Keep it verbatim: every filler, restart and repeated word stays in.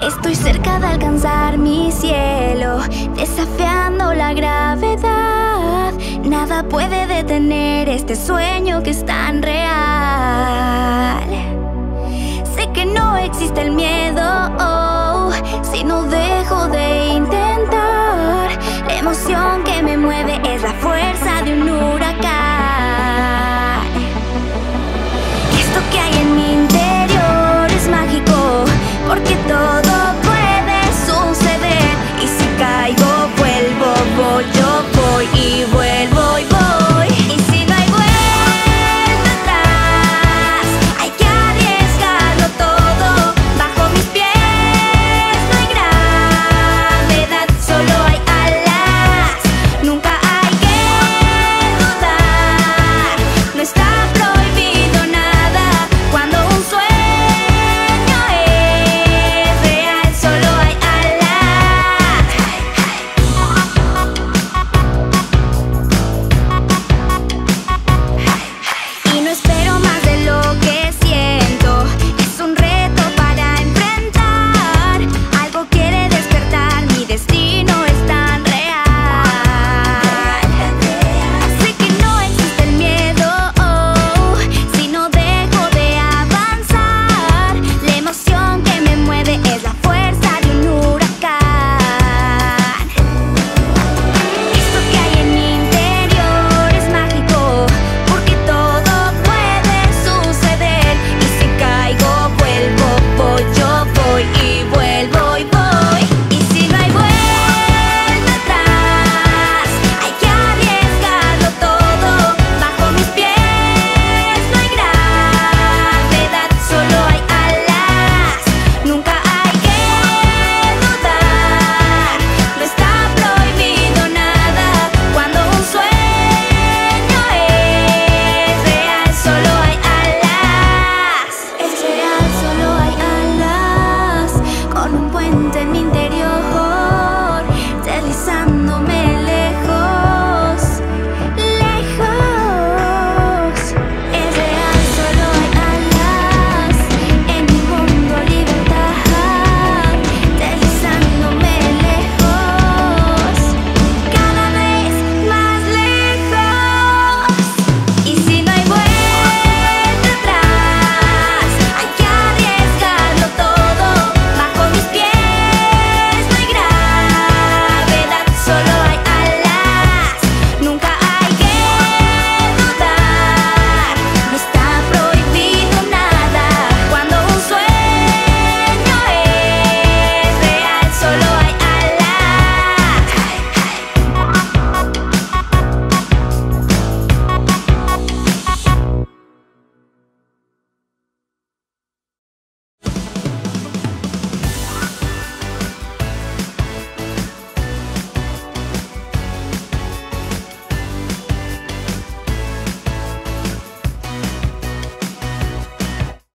Estoy cerca de alcanzar mi cielo, desafiando la gravedad. Nada puede detener este sueño que es tan real. Sé que no existe el miedo, oh, si no dejo de intentar. La emoción que me mueve es la fuerza